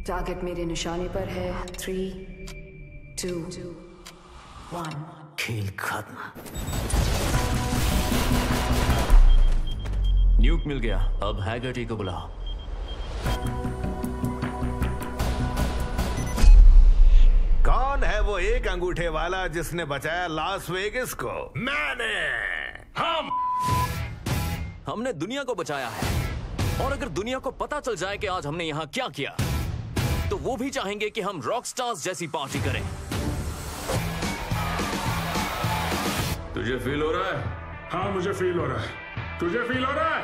Target मेरे निशाने पर है। 3, 2, 1। खेल खत्म। न्यूक मिल गया। अब हैगर्टी को बुलाओ। कौन है वो एक अंगूठे वाला जिसने बचाया लास वेगस को? मैंने। हमने दुनिया को बचाया है, और अगर दुनिया को पता चल जाए कि आज हमने यहाँ क्या किया, तो वो भी चाहेंगे कि हम रॉक स्टार्स जैसी पार्टी करें। तुझे फील हो रहा है? हाँ, मुझे फील हो रहा है। तुझे फील हो रहा है?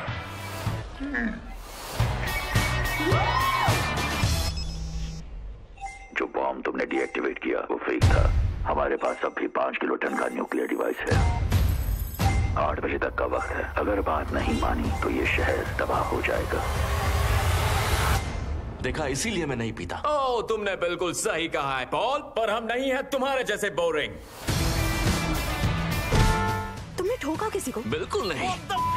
जो बॉम्ब तुमने डीएक्टिवेट किया वो फेक था। हमारे पास अब भी 5 किलो टन का न्यूक्लियर डिवाइस है। 8 बजे तक का वक्त है। अगर बात नहीं मानी तो ये शहर तबाह हो जाएगा। देखा, इसीलिए मैं नहीं पीता। ओह, तुमने बिल्कुल सही कहा है पॉल, पर हम नहीं है तुम्हारे जैसे बोरिंग। तुमने ठोका किसी को? बिल्कुल नहीं।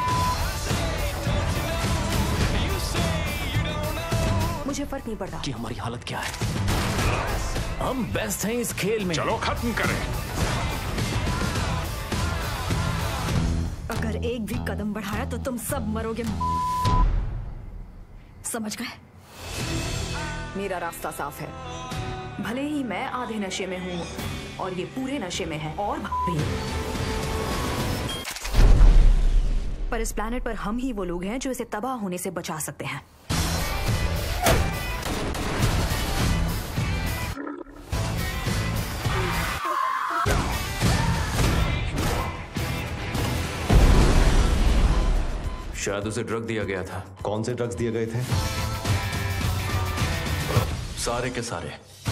मुझे फर्क नहीं पड़ता कि हमारी हालत क्या है। हम बेस्ट हैं इस खेल में। चलो खत्म करें। अगर एक भी कदम बढ़ाया तो तुम सब मरोगे। समझ गए? मेरा रास्ता साफ है। भले ही मैं आधे नशे में हूँ और ये पूरे नशे में है, और भी। पर इस प्लैनेट पर हम ही वो लोग हैं जो इसे तबाह होने से बचा सकते हैं। शायद उसे ड्रग दिया गया था। कौन से ड्रग्स दिए गए थे? सारे के सारे।